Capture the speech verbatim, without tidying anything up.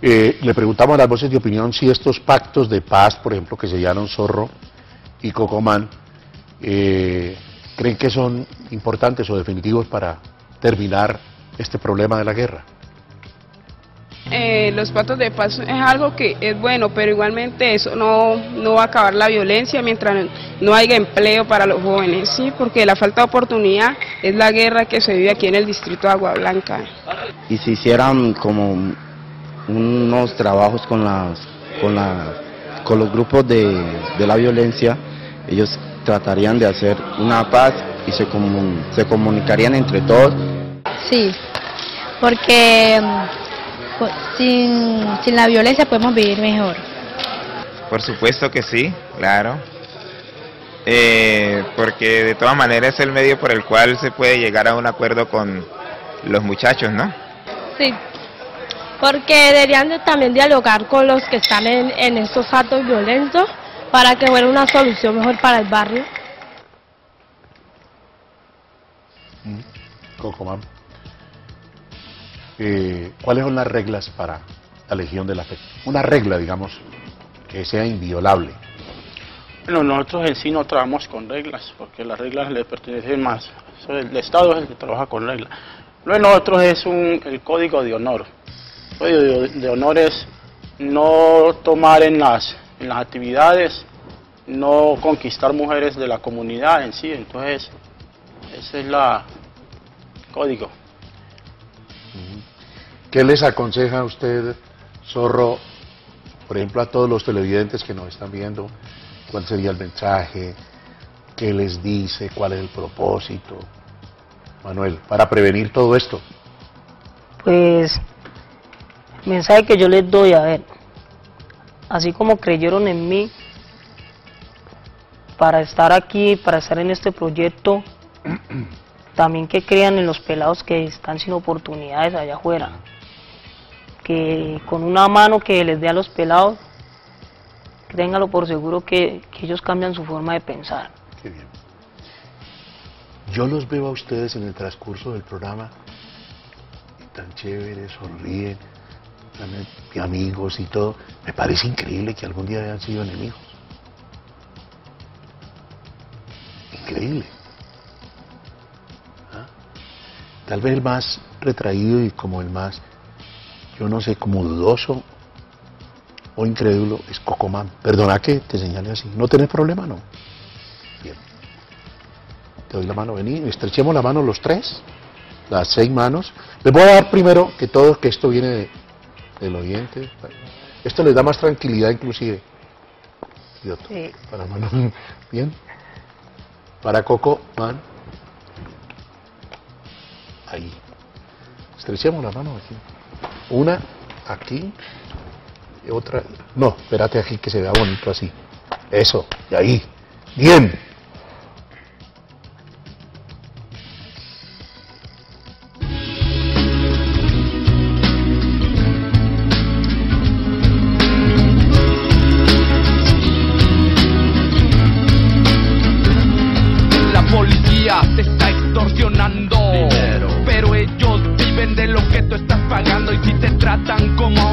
Eh, le preguntamos a las voces de opinión si estos pactos de paz, por ejemplo, que sellaron Zorro y Cocomán, eh, creen que son importantes o definitivos para terminar este problema de la guerra. Eh, los pactos de paz es algo que es bueno, pero igualmente eso no, no va a acabar la violencia mientras no haya empleo para los jóvenes, ¿sí? Porque la falta de oportunidad es la guerra que se vive aquí en el distrito de Agua Blanca. Y si hicieran como unos trabajos con las con la con los grupos de, de la violencia, ellos tratarían de hacer una paz y se, comun, se comunicarían entre todos. Sí, porque sin, sin la violencia podemos vivir mejor. Por supuesto que sí, claro. Eh, porque de todas maneras es el medio por el cual se puede llegar a un acuerdo con los muchachos, ¿no? Sí, porque deberían de también dialogar con los que están en, en estos actos violentos para que fuera una solución mejor para el barrio. Cocomán, eh, ¿cuáles son las reglas para la Legión de la Fe? Una regla, digamos, que sea inviolable. Bueno, nosotros en sí no trabajamos con reglas, porque las reglas le pertenecen más. El Estado es el que trabaja con reglas. Lo de nosotros es un, el código de honor. El código de, de honor es no tomar en las, en las actividades, no conquistar mujeres de la comunidad en sí. Entonces, ese es la código. ¿Qué les aconseja a usted, Zorro, por ejemplo, a todos los televidentes que nos están viendo? ¿Cuál sería el mensaje? ¿Qué les dice? ¿Cuál es el propósito? Manuel, para prevenir todo esto. Pues, el mensaje que yo les doy, a ver, así como creyeron en mí, para estar aquí, para estar en este proyecto, también que crean en los pelados que están sin oportunidades allá afuera, que con una mano que les dé a los pelados, ténganlo por seguro que, que ellos cambian su forma de pensar. Qué bien. Yo los veo a ustedes en el transcurso del programa tan chéveres, sonríen, tan amigos y todo. Me parece increíble que algún día hayan sido enemigos. Increíble. ¿Ah? Tal vez el más retraído y como el más, yo no sé, como dudoso o incrédulo es Cocomán. Perdona que te señale así. ¿No tenés problema? No. Bien. Te doy la mano, vení, estrechemos la mano los tres, las seis manos. Les voy a dar primero que todos, que esto viene de, del oyente. Esto les da más tranquilidad inclusive. Y otro, sí. Para mano. Bien. Para Cocomán. Ahí. Estrechemos la mano aquí. Una aquí. Y otra. No, espérate aquí que se vea bonito así. Eso. Y ahí. Bien. Te está extorsionando dinero, pero ellos viven de lo que tú estás pagando, y si te tratan como